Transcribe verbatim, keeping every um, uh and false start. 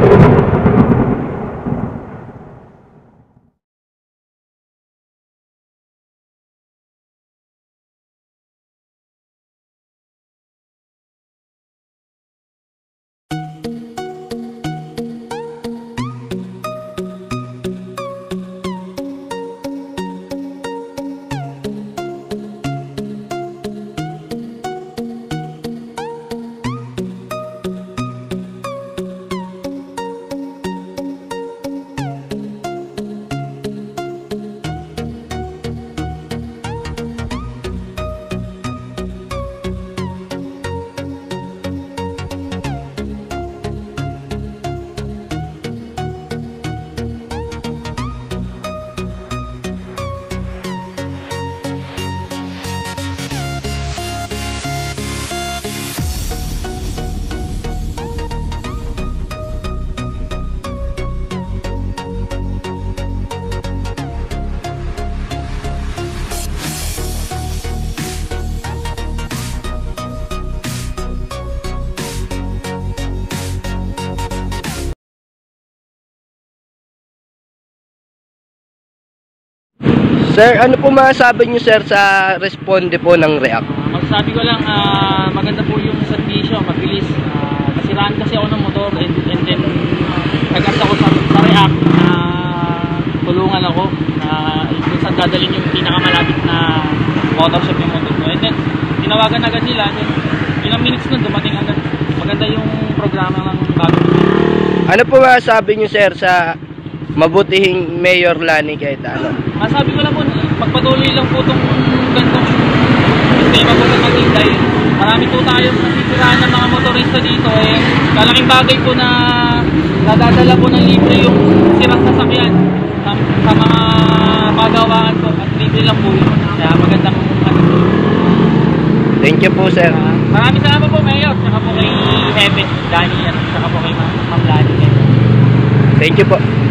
Sir, ano po masasabi niyo sir sa responde po ng React? Uh, masasabi ko lang, uh, maganda po yung servisyo, mabilis. Uh, nasiraan kasi ako ng motor and, and then uh, nagas ako sa, sa React na uh, tulungan ako na uh, kung saan dadalhin yung pinakamalapit na motor shop yung motor ko. And then, tinawagan agad nila. Then, ilang minutes nun, dumating agad. Maganda yung programa ng bago. Ano po masasabi niyo sir sa mabutihing Mayor Lani Cayetano? Masabi ko lang po, magpatuloy lang po itong gantong sistema po na maging dahil marami po tayong nasisiraan ng mga motorista dito eh. Kalaking bagay po na nadadala po ng libre yung sirang sasakyan sa, sa mga pagawaan po at libre lang po yun. Kaya magandang ano. Thank you po sir. Uh, maraming salamat po Mayor, saka po kay Heaven, Danny at saka po kay Ma'am Lani. Thank you po.